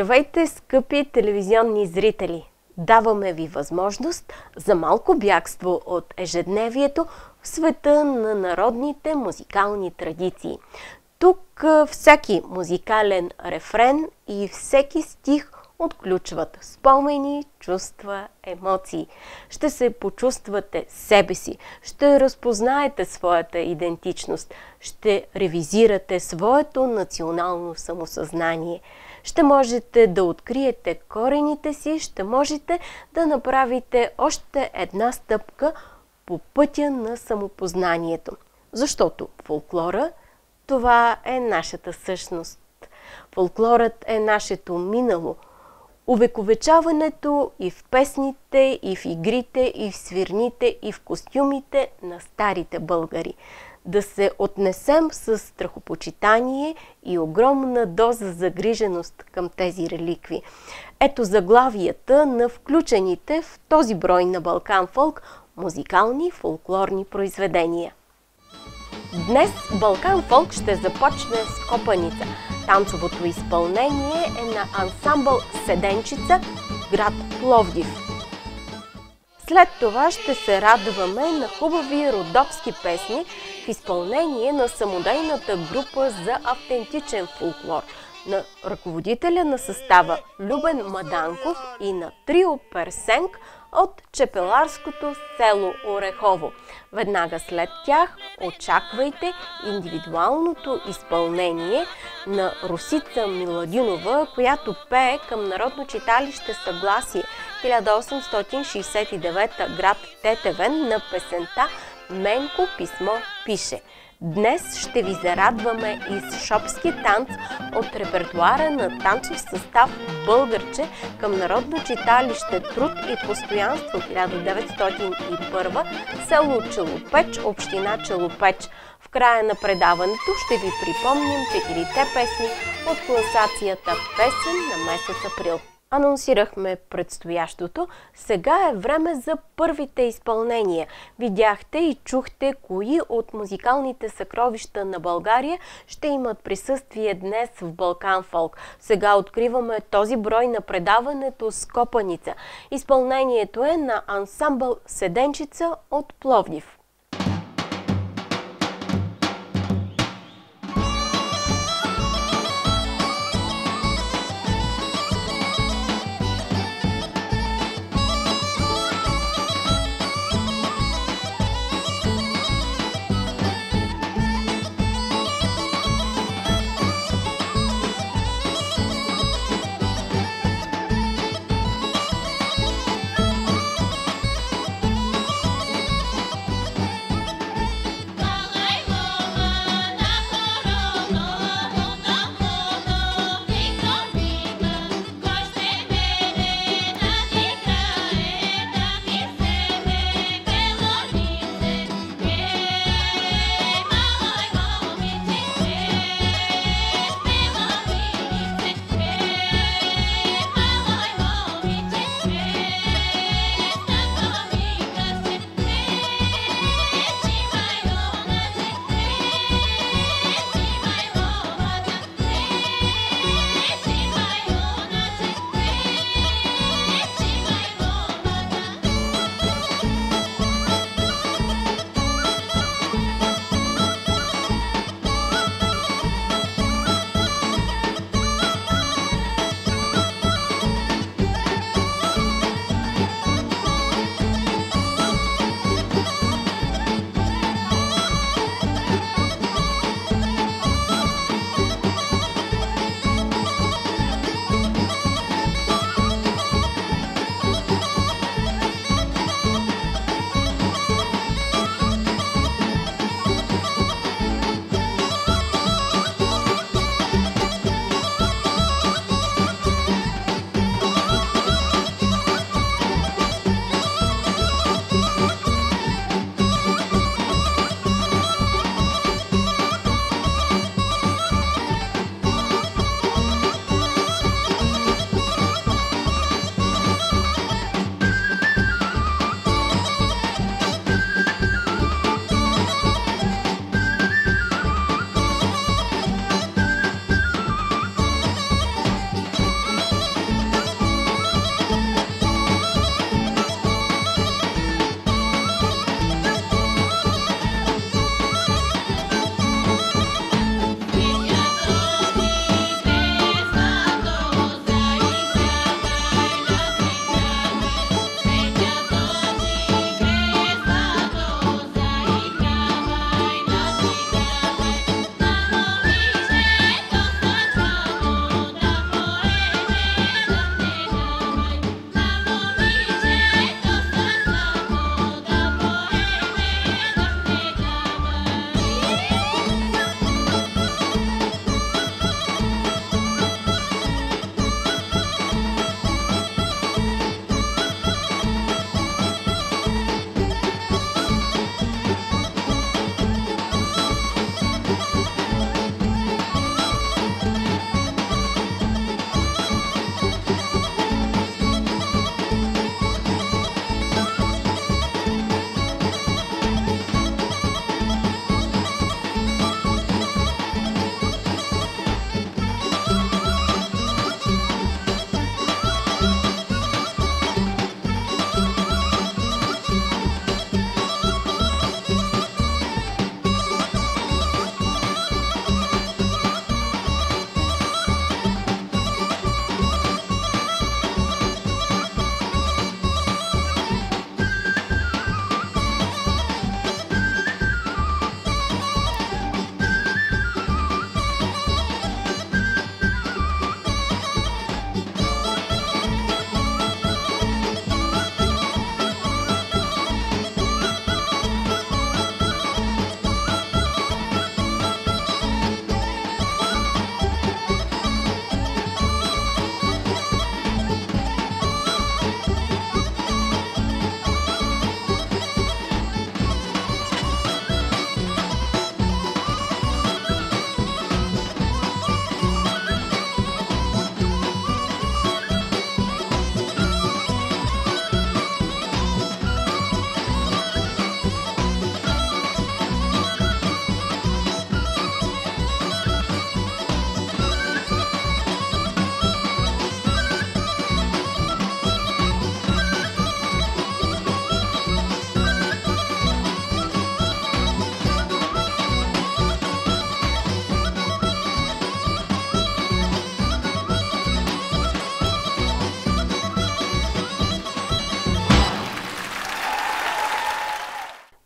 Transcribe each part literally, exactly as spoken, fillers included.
Здравейте, скъпи телевизионни зрители! Даваме ви възможност за малко бягство от ежедневието в света на народните музикални традиции. Тук всеки музикален рефрен и всеки стих отключват спомени, чувства, емоции. Ще се почувствате себе си, ще разпознаете своята идентичност, ще ревизирате своето национално самосъзнание. Ще можете да откриете корените си, ще можете да направите още една стъпка по пътя на самопознанието. Защото фолклора – това е нашата същност. Фолклорът е нашето минало. Увековечаването и в песните, и в игрите, и в свирните, и в костюмите на старите българи. Да се отнесем с страхопочитание и огромна доза загриженост към тези реликви. Ето заглавията на включените в този брой на Балкан Фолк музикални фолклорни произведения. Днес Балкан Фолк ще започне с Копаница. Танцовото изпълнение е на ансамбъл Седенчица, град Пловдив. След това ще се радваме на хубави родопски песни в изпълнение на самодейната група за автентичен фолклор, на ръководителя на състава Любен Маданков и на трио Персенк от чепеларското село Орехово. Веднага след тях очаквайте индивидуалното изпълнение на Росица Миладинова, която пее към Народно читалище Съгласие, хиляда осемстотин шейсет и девета, град Тетевен, на песента "Менко писмо пише". Днес ще ви зарадваме и с шопски танц от репертуара на танцов състав Българче към Народно читалище Труд и постоянство, хиляда деветстотин и първа, село Челопеч, община Челопеч. В края на предаването ще ви припомним четирите песни от класацията "Песен на месец април". Анонсирахме предстоящото. Сега е време за първите изпълнения. Видяхте и чухте кои от музикалните съкровища на България ще имат присъствие днес в Балкан Фолк. Сега откриваме този брой на предаването с Копаница. Изпълнението е на ансамбъл Седенчица от Пловдив.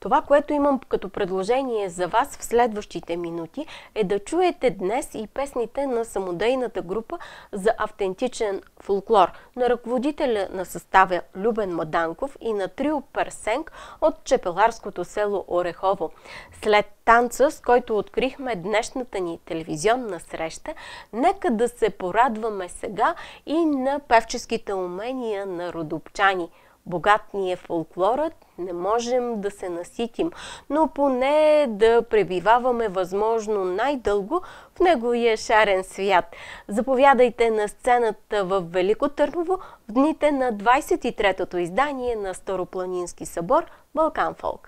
Това, което имам като предложение за вас в следващите минути, е да чуете днес и песните на самодейната група за автентичен фолклор, на ръководителя на състава Любен Маданков и на трио Персенк от чепеларското село Орехово. След танца, с който открихме днешната ни телевизионна среща, нека да се порадваме сега и на певческите умения на родопчани. Богат ни е фолклорът, не можем да се наситим, но поне да пребиваваме възможно най-дълго в неговия шарен свят. Заповядайте на сцената в Велико Търново в дните на двадесет и третото издание на Старопланински събор Балкан Фолк.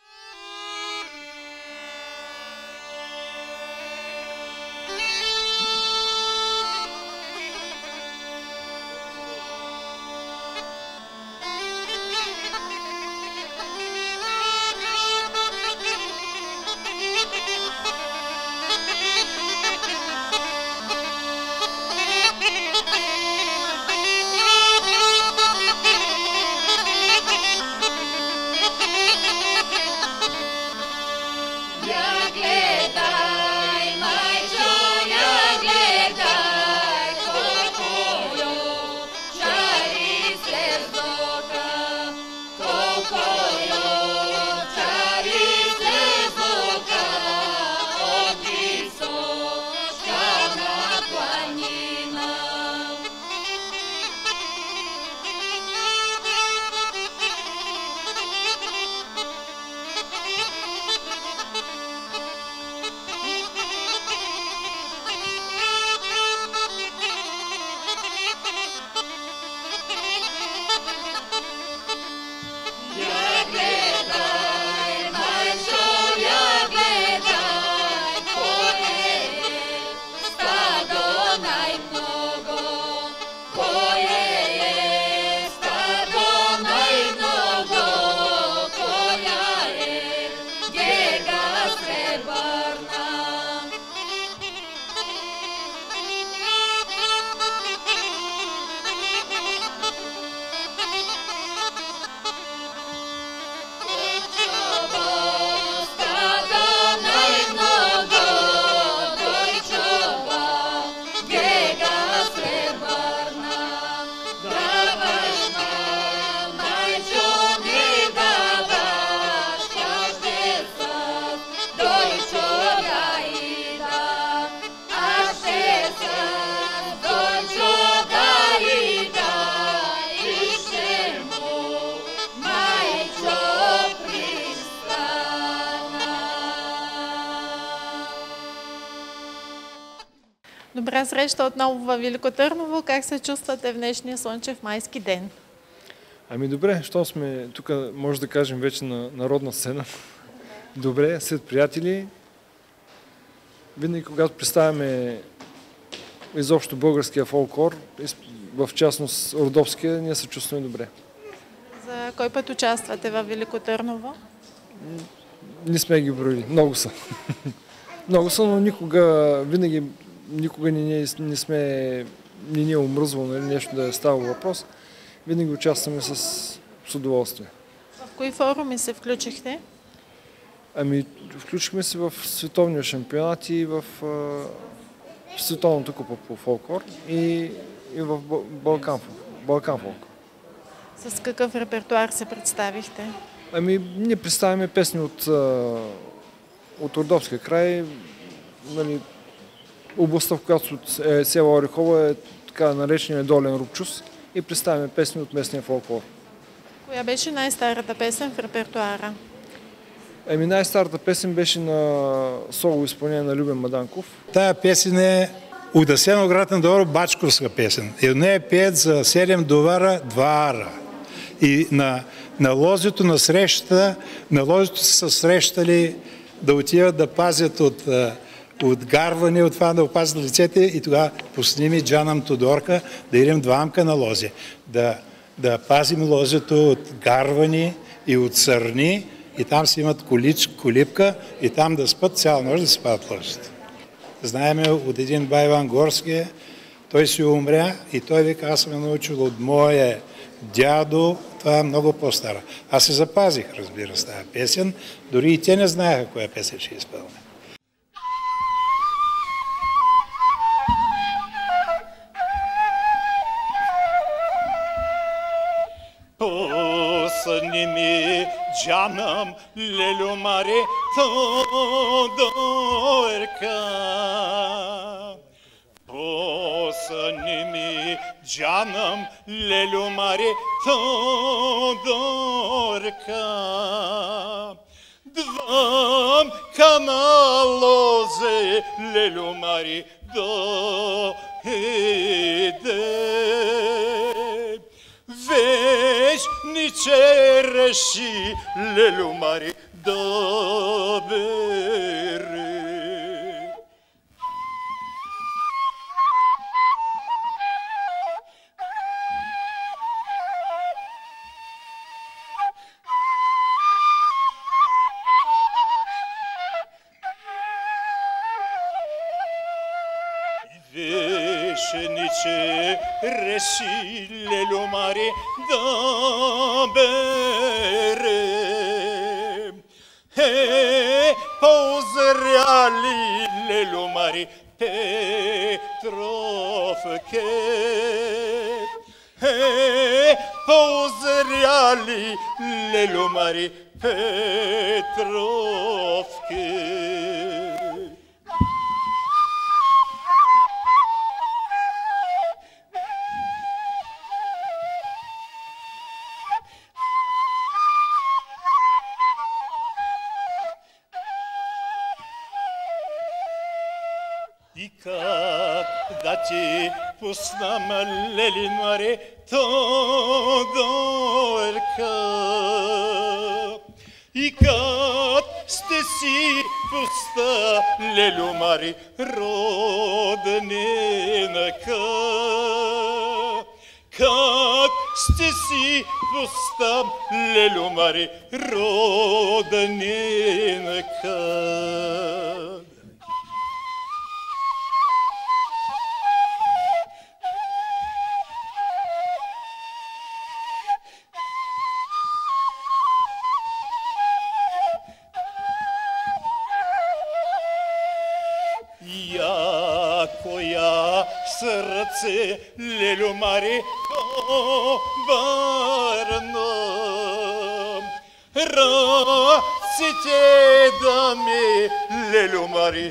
Добра среща отново във Велико Търново. Как се чувствате в днешния слънчев майски ден? Ами добре, що сме тук, може да кажем, вече на народна сцена. Добре, след приятели. Винаги, когато представяме изобщо българския фолклор, в частност родопския, ние се чувстваме добре. За кой път участвате във Велико Търново? Не сме ги броили. Много са. Много са, но никога, винаги, никога не, не сме, не ни е омръзвало нещо да е ставало въпрос. Винаги участваме с, с удоволствие. В кои форуми се включихте? Ами, включихме се в световния шампионат и в, в световната купа по фолклор и, и в Балкан, Балкан фолк. С какъв репертуар се представихте? Ами, ние представяме песни от, от Родопския край. Нали, областта, в която е село Орехово, е така наречения долен Рупчус и представяме песни от местния фолклор. Коя беше най-старата песен в репертуара? Еми, най-старата песен беше на соло изпълнение на Любен Маданков. Тая песен е от Асеноград на Доро бачковска песен. И от нея пеят за седем довара, два ара. И на, на лозето на срещата, на лозето са срещали да отиват да пазят от, от гарване, от това да опазят лицете и тогава посними Джанам Тодорка да идем двамка на лозе. Да, да пазим лозето от гарване и от сърни и там си имат колич, колипка и там да спят цяла нощ да спадат лозето. Знаеме от един Байван Горски, той си умря и той вика, аз съм научил от моя дядо, това е много по-стара. Аз се запазих, разбира се, тази песен, дори и те не знаеха коя песен ще изпълня. Păsăni mi canım lelu mare todorca. Păsăni mi canım lelu mare todorca. Dvam kanaloze lelu mare do hede. Veșnice răși lelu mare dobere. Veșnice răși lelu mare dobere. He, pozreali lelu mare Petrovke. He, pozreali lelu mare Petrovke. И когда ти пуснам лели маре Тодорка. И как сте си пуста лелю маре роднинка. Как сте си пуста лелю маре роднинка. Коя сърце лелю маре обърна. Ръците да ми лелю маре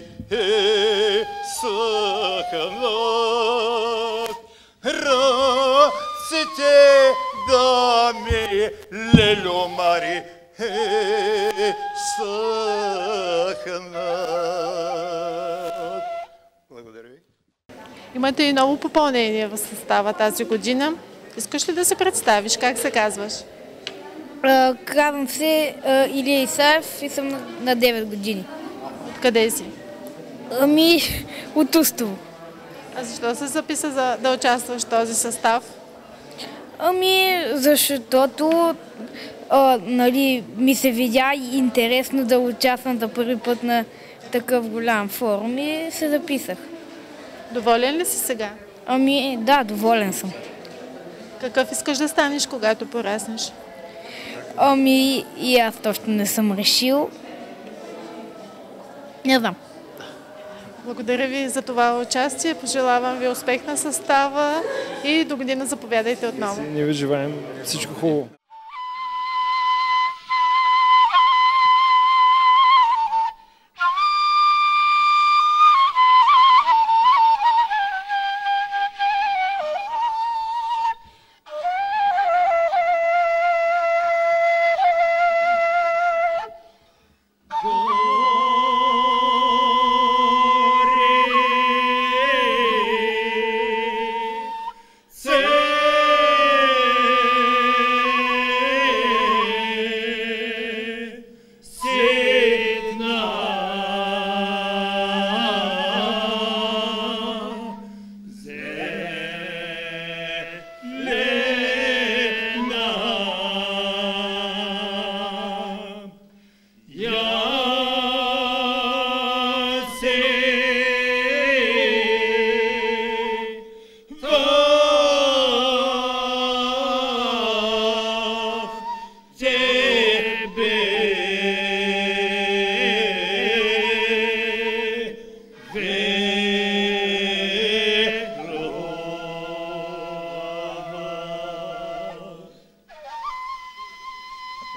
съхнат. Ръците да ми лелю маре съхнат. Благодаря ви. Имате и ново попълнение в състава тази година. Искаш ли да се представиш? Как се казваш? А, казвам се а, Илия Исаев и съм на, на девет години. Откъде си? Ами, от Устово. А защо се записа за да участваш в този състав? Ами, защото а, нали, ми се видя интересно да участвам за първи път на такъв голям форум и се записах. Доволен ли си сега? Ами, да, доволен съм. Какъв искаш да станеш, когато пораснеш? Ами, и аз точно не съм решил. Не знам. Благодаря ви за това участие. Пожелавам ви успех на състава и до година заповядайте отново. Ние ви желаем всичко хубаво. Say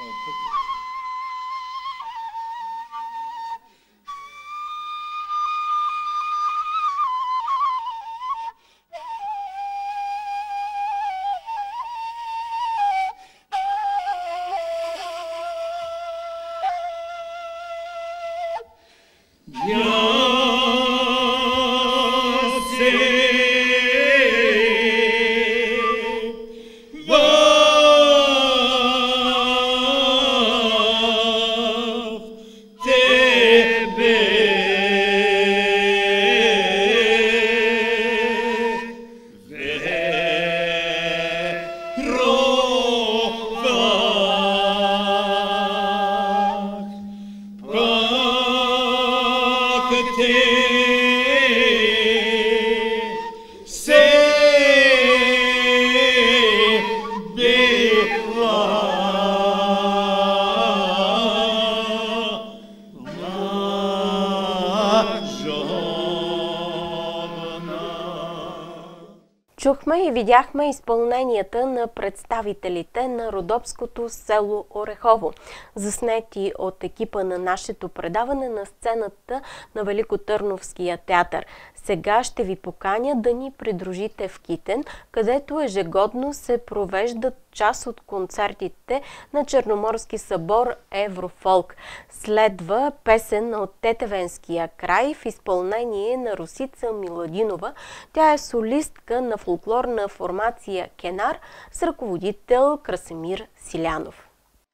Чухме и видяхме изпълненията на представителите на родопското село Орехово, заснети от екипа на нашето предаване на сцената на Великотърновския театър. Сега ще ви поканя да ни придружите в Китен, където ежегодно се провеждат част от концертите на Черноморски събор Еврофолк. Следва песен от Тетевенския край в изпълнение на Росица Миладинова. Тя е солистка на фолклорна формация Кенар с ръководител Красимир Силянов.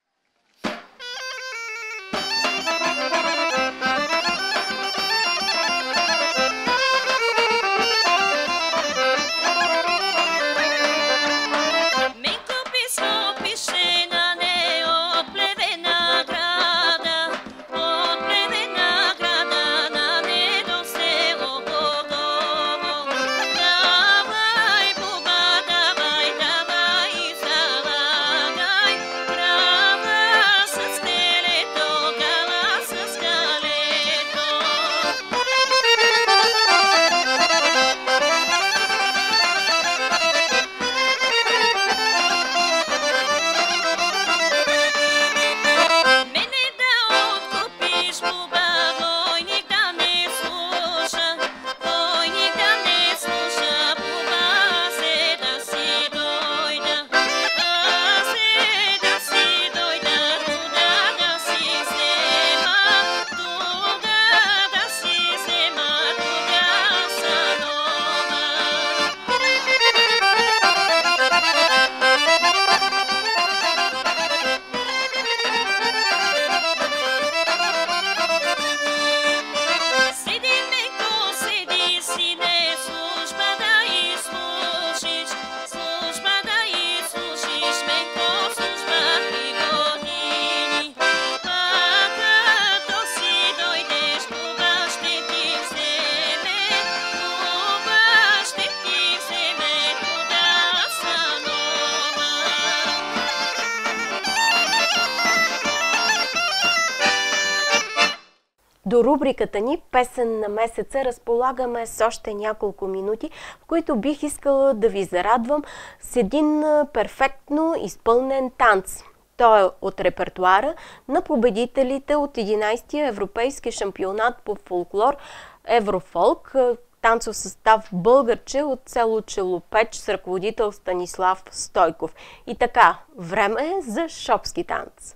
До рубриката ни "Песен на месеца" разполагаме с още няколко минути, в които бих искала да ви зарадвам с един перфектно изпълнен танц. Той е от репертуара на победителите от единайсетия европейски шампионат по фолклор Еврофолк, танцов състав Българче от село Челопеч с ръководител Станислав Стойков. И така, време е за шопски танц.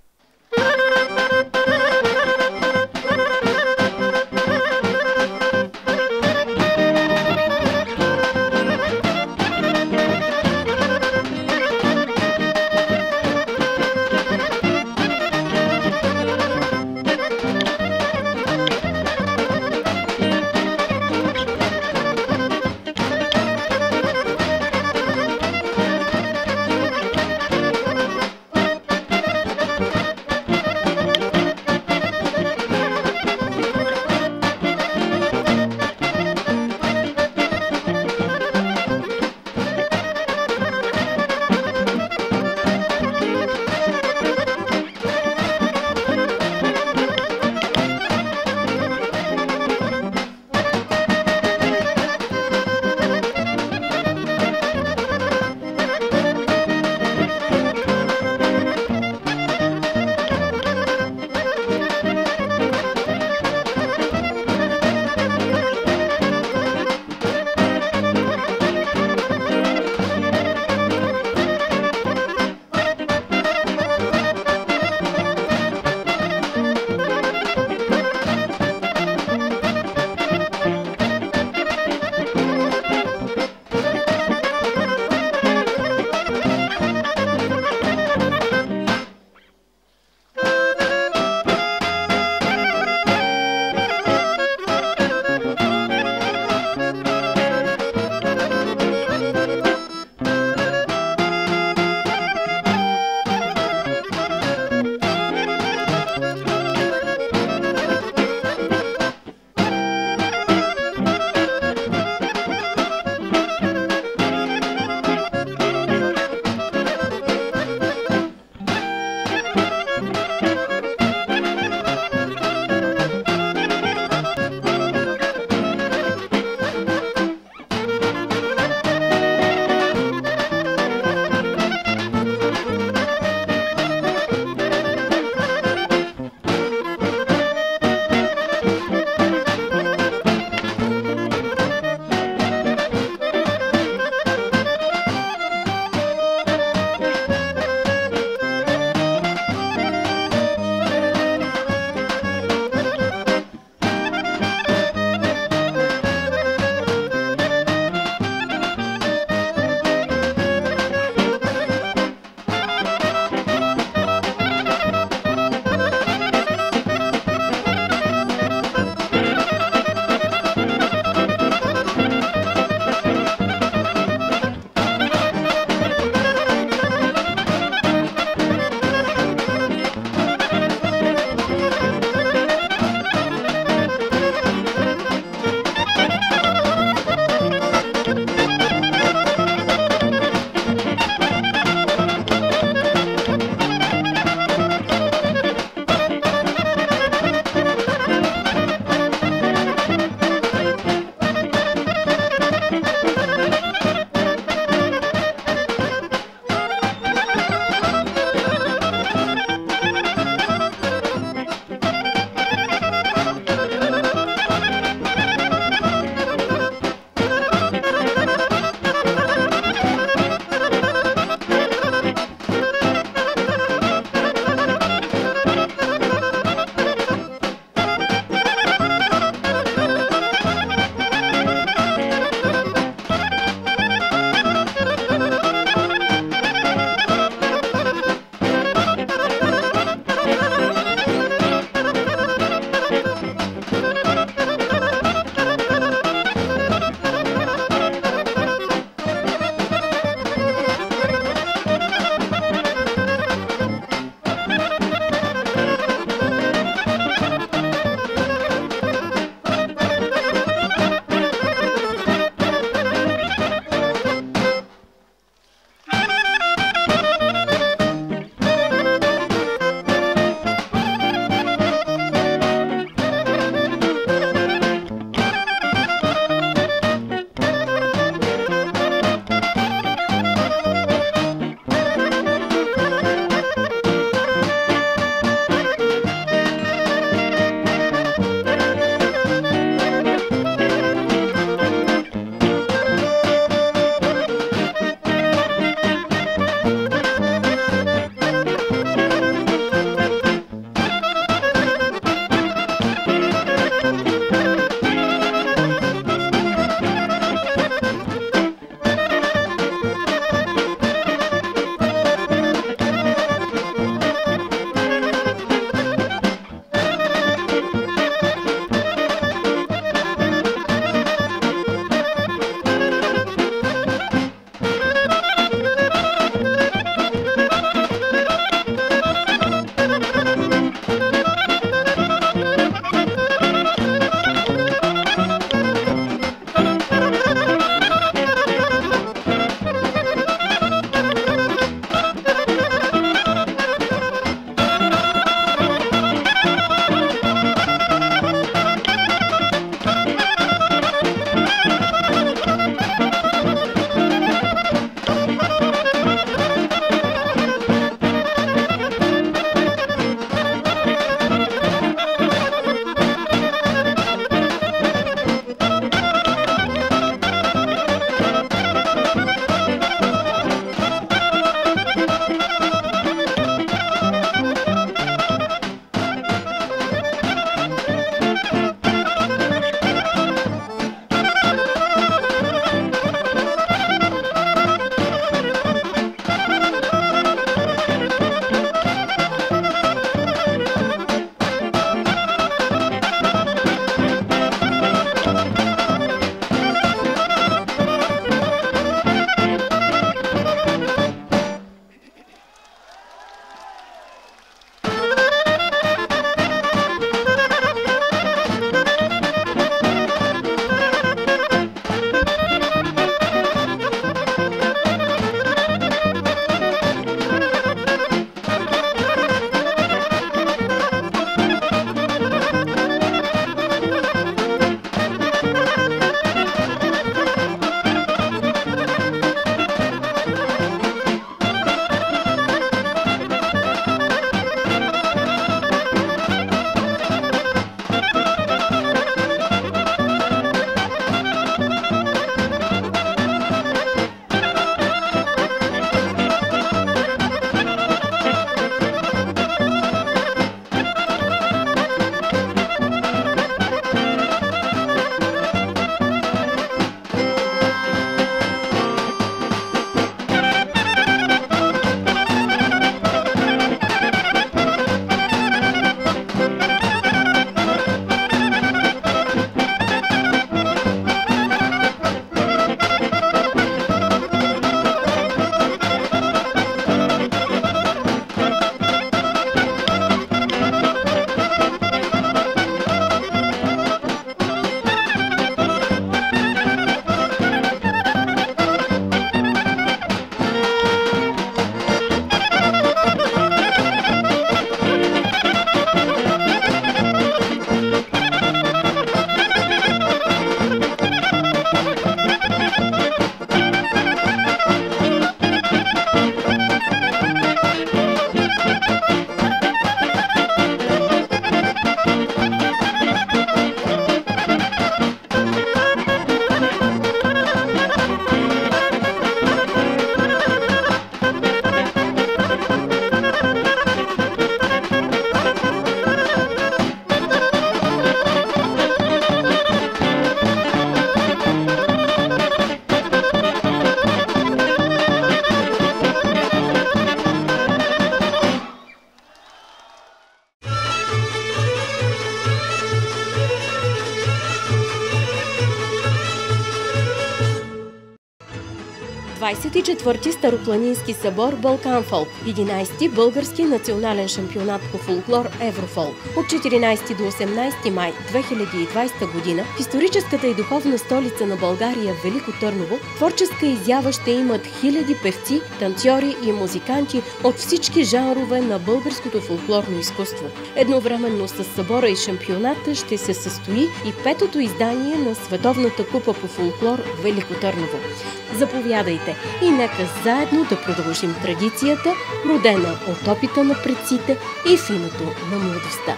двадесет и четвърти Старопланински събор Балканфолк, единадесети Български национален шампионат по фолклор Еврофолк. От четиринадесети до осемнадесети май две хиляди и двадесета година в историческата и духовна столица на България Велико Търново творческа изява ще имат хиляди певци, танцори и музиканти от всички жанрове на българското фолклорно изкуство. Едновременно с събора и шампионата ще се състои и петото издание на Световната купа по фолклор Велико Търново. Заповядайте и нека заедно да продължим традицията, родена от опита на предците и в името на младостта.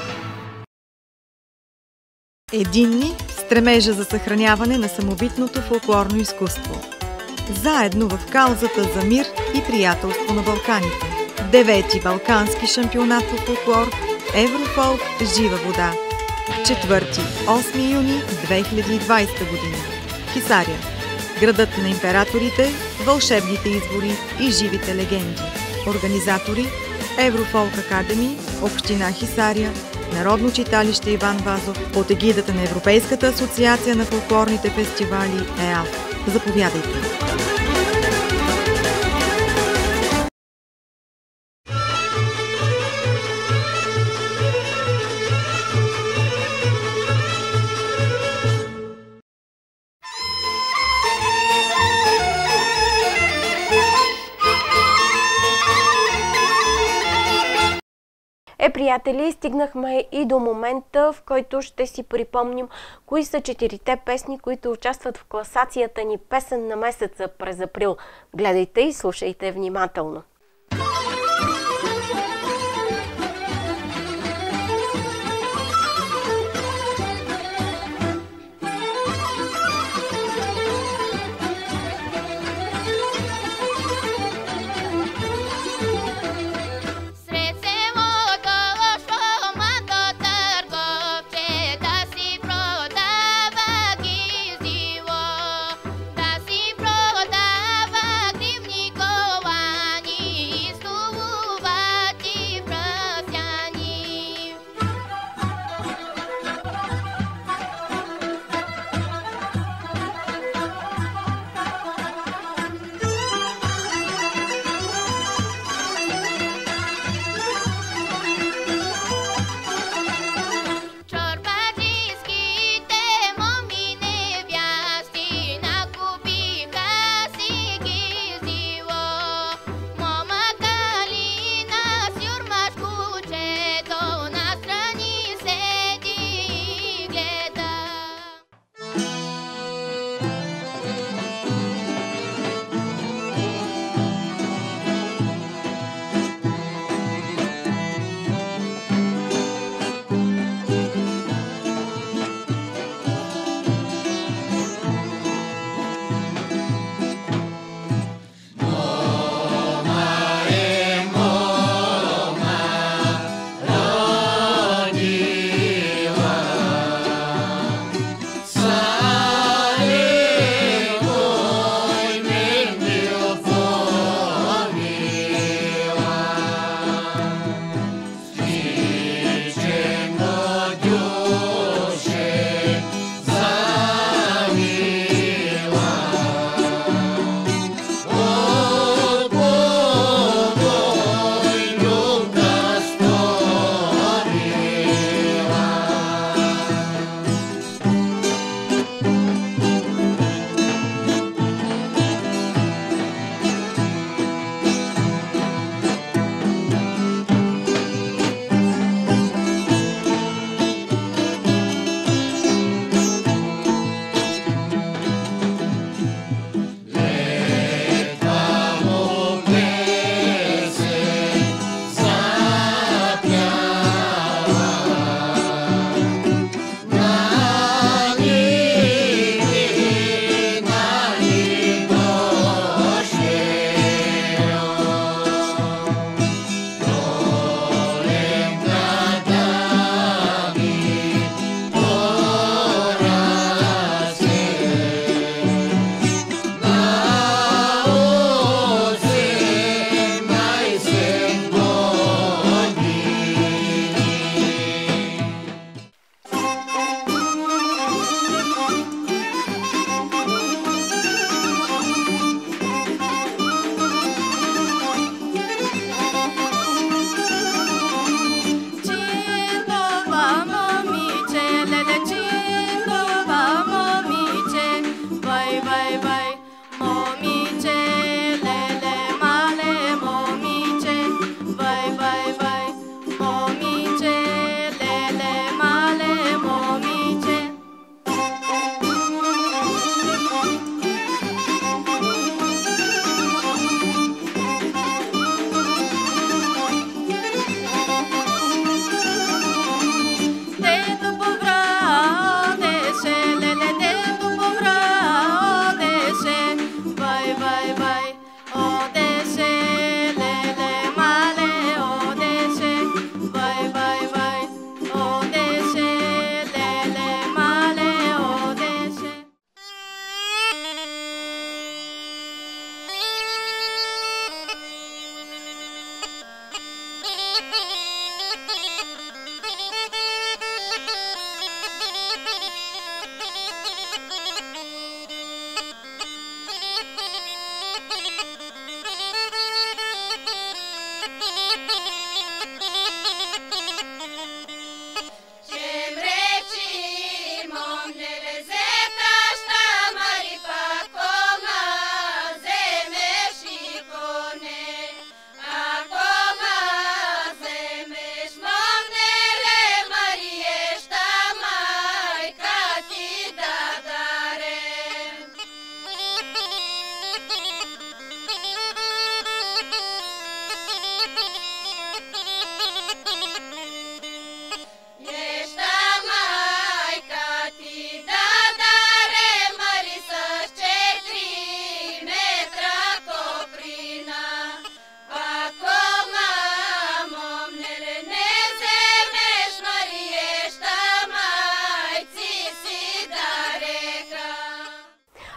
Единни в стремежа за съхраняване на самобитното фолклорно изкуство. Заедно в каузата за мир и приятелство на Балканите. Девети Балкански шампионат по фолклор Еврофолк Жива вода. четвърти-осми юни две хиляди и двадесета година. Хисаря. Градът на императорите, вълшебните извори и живите легенди. Организатори Еврофолк Академи, Община Хисаря, Народно читалище Иван Вазов, под егидата на Европейската асоциация на фолклорните фестивали ЕАФ. Заповядайте! Е, приятели, стигнахме и до момента, в който ще си припомним кои са четирите песни, които участват в класацията ни Песен на месеца през април. Гледайте и слушайте внимателно. Продава гривни колани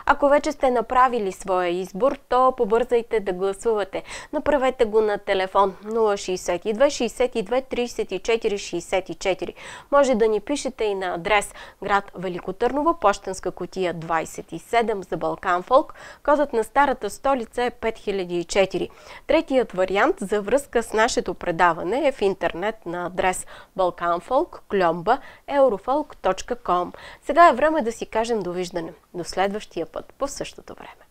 Ако вече сте направили своя избор, то побързайте да гласувате. Направете го на телефон нула шейсет и две, шейсет и две, трийсет и четири, шейсет и четири. Може да ни пишете и на адрес град Велико Търново, пощенска кутия двайсет и седем за Балкан Фолк. Кодът на старата столица е пет хиляди и четири. Третият вариант за връзка с нашето предаване е в интернет на адрес балканфолк кльомба еврофолк точка ком. Сега е време да си кажем довиждане. До следващия път по същото време.